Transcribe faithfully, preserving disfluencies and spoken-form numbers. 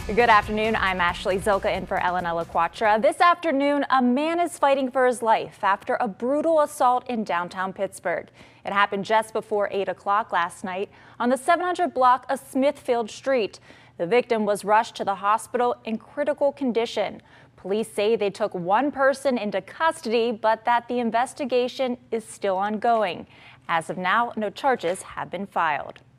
Good afternoon. I'm Ashley Zilka in for Elenella Quatra. This afternoon, a man is fighting for his life after a brutal assault in downtown Pittsburgh. It happened just before eight o'clock last night on the seven hundred block of Smithfield Street. The victim was rushed to the hospital in critical condition. Police say they took one person into custody, but that the investigation is still ongoing. As of now, no charges have been filed.